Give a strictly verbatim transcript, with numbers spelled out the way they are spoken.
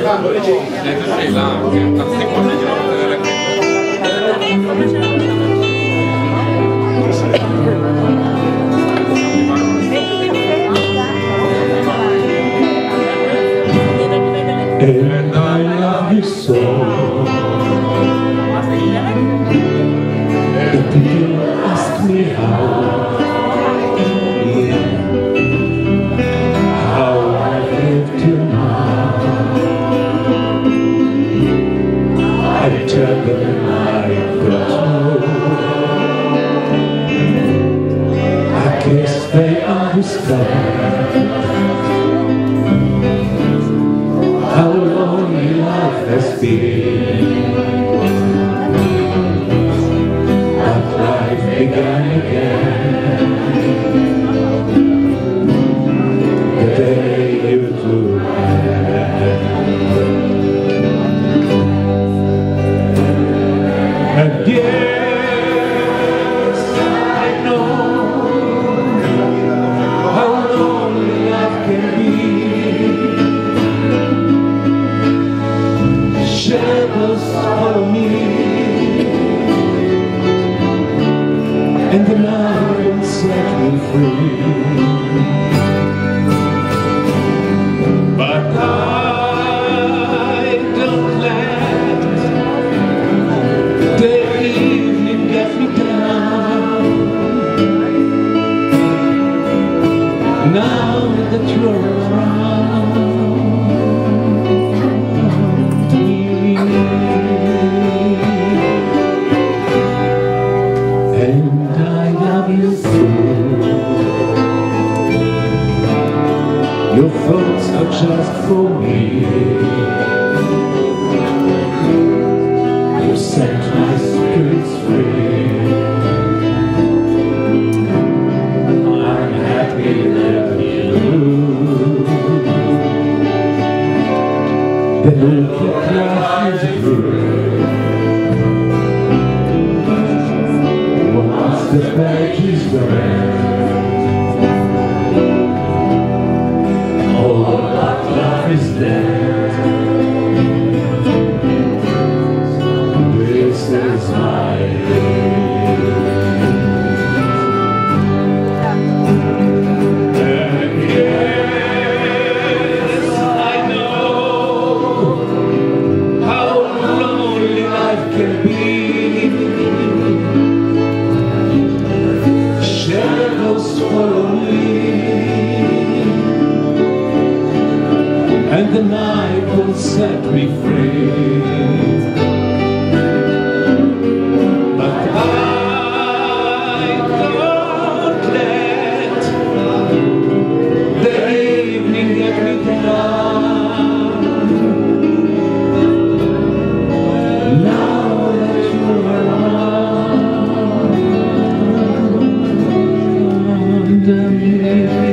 איזו שאלה, תפסיקו שאני לא רוצה ללכת. And I love you so. If you ask me how, yeah, how I live till now, I tell them I've got no. I guess they understand how lonely life has been, but life began again the day you took my hand. And yes, I know how lonely life can be. Shadows follow me, and the night will set me free. But I don't let the evening get me down. Now that you're around, and I love you so. Your thoughts are just for me. You set my spirits free. I'm happy that you the look of life is good. Once the page is read, all that love is dead. This is my and yes, I know how lonely life can be. Shadows follow me, and the night will set me free. But I don't let the evening get me down. Now that you're around me.